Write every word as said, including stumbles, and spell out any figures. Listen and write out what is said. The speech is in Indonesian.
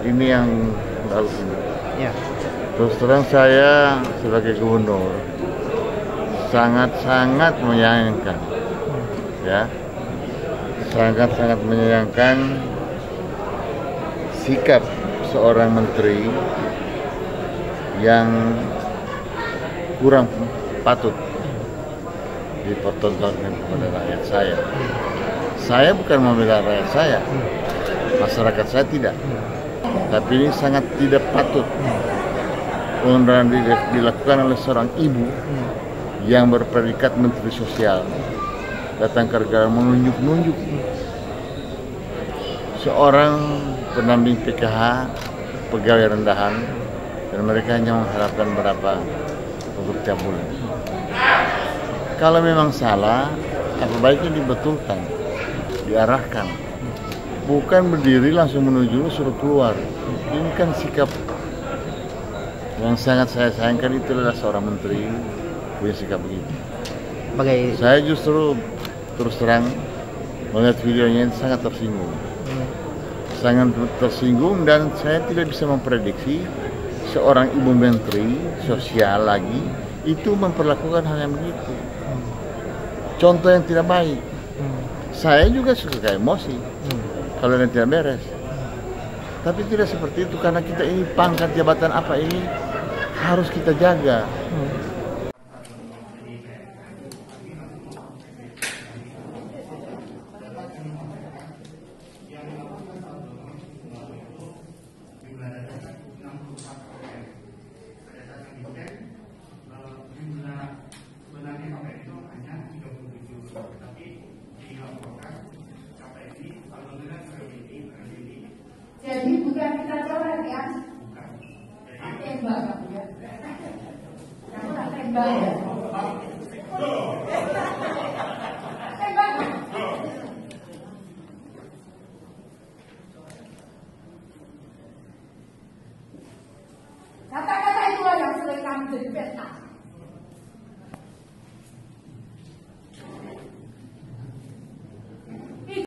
ini yang lalu ini. Ya. Terus terang saya sebagai gubernur sangat-sangat menyayangkan, ya, sangat-sangat menyayangkan sikap seorang menteri yang kurang patut dipertontonkan kepada rakyat saya. Saya bukan membela rakyat saya, masyarakat saya tidak, tapi ini sangat tidak patut pengunduran diri dilakukan oleh seorang ibu yang berpredikat menteri sosial datang ke negara menunjuk-nunjuk seorang pendamping P K H, pegawai rendahan, dan mereka hanya mengharapkan berapa untuk tiap bulan. Kalau memang salah, apa baiknya dibetulkan, diarahkan, bukan berdiri langsung menuju suruh keluar. Ini kan sikap yang sangat saya sayangkan, itu adalah seorang menteri punya sikap begitu. Bagai... Saya justru terus terang melihat videonya sangat tersinggung, hmm. sangat tersinggung, dan saya tidak bisa memprediksi seorang ibu menteri sosial lagi itu memperlakukan hal yang begitu. Hmm. Contoh yang tidak baik. Hmm. Saya juga suka emosi hmm. kalau yang tidak beres. Tapi tidak seperti itu, karena kita ini pangkat jabatan apa ini harus kita jaga. Hmm. Jadi bukan kita coret ya, tembak ya, kamu tak tembak ya, tembak. Kata-kata itu yang sering kamu jadi peta.